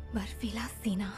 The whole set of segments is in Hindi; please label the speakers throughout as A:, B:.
A: बर्फीला सीना,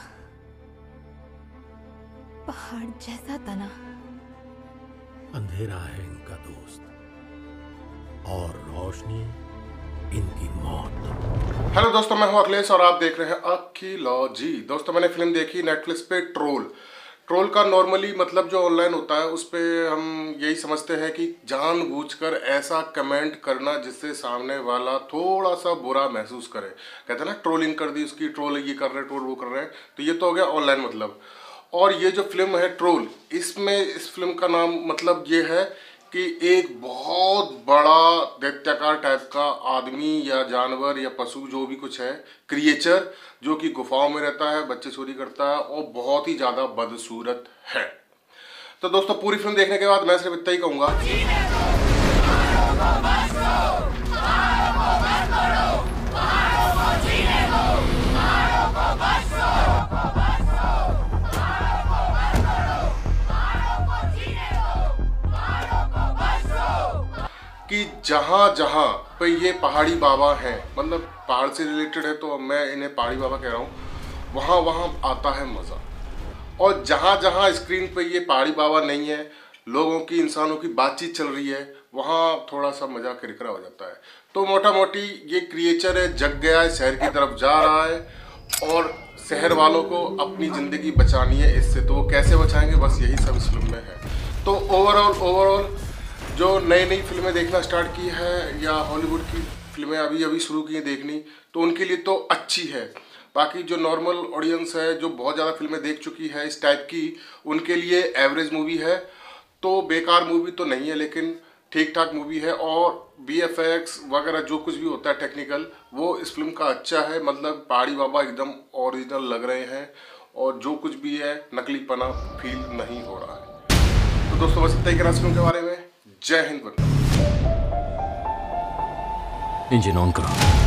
A: पहाड़ जैसा तना,
B: अंधेरा है इनका दोस्त और रोशनी इनकी मौत।
C: हेलो दोस्तों, मैं हूं अखिलेश और आप देख रहे हैं अखिलॉजी। दोस्तों, मैंने फिल्म देखी नेटफ्लिक्स पे ट्रोल का नॉर्मली मतलब जो ऑनलाइन होता है उस पे हम यही समझते हैं कि जानबूझकर ऐसा कमेंट करना जिससे सामने वाला थोड़ा सा बुरा महसूस करे। कहते हैं ना, ट्रोलिंग कर दी उसकी, ट्रोल ये कर रहे हैं, ट्रोल वो कर रहे हैं। तो ये तो हो गया ऑनलाइन मतलब। और ये जो फिल्म है ट्रोल, इसमें इस फिल्म का नाम मतलब ये है कि एक बहुत बड़ा दैत्याकार टाइप का आदमी या जानवर या पशु जो भी कुछ है, क्रिएचर, जो कि गुफाओं में रहता है, बच्चे चोरी करता है और बहुत ही ज़्यादा बदसूरत है। तो दोस्तों, पूरी फिल्म देखने के बाद मैं सिर्फ इतना ही कहूँगा, कि जहाँ जहाँ पे ये पहाड़ी बाबा हैं, मतलब पहाड़ से रिलेटेड है तो मैं इन्हें पहाड़ी बाबा कह रहा हूँ, वहाँ वहाँ आता है मज़ा। और जहाँ जहाँ स्क्रीन पे ये पहाड़ी बाबा नहीं है, लोगों की, इंसानों की बातचीत चल रही है, वहाँ थोड़ा सा मज़ा किरकिरा हो जाता है। तो मोटा मोटी ये क्रिएचर है, जग गया है, शहर की तरफ जा रहा है और शहर वालों को अपनी ज़िंदगी बचानी है इससे। तो वो कैसे बचाएंगे, बस यही सब इस फिल्म में है। तो ओवरऑल जो नई नई फिल्में देखना स्टार्ट की है या हॉलीवुड की फिल्में अभी अभी शुरू की हैं देखनी, तो उनके लिए तो अच्छी है। बाकी जो नॉर्मल ऑडियंस है, जो बहुत ज़्यादा फिल्में देख चुकी है इस टाइप की, उनके लिए एवरेज मूवी है। तो बेकार मूवी तो नहीं है, लेकिन ठीक ठाक मूवी है। और VFX वगैरह जो कुछ भी होता है टेक्निकल, वो इस फिल्म का अच्छा है। मतलब पहाड़ी बाबा एकदम ओरिजिनल लग रहे हैं और जो कुछ भी है नकलीपना फील नहीं हो रहा है। तो दोस्तों, बस इतना ही कहना इस फिल्म के बारे में। जय हिंद।
B: इंजन ऑन करो।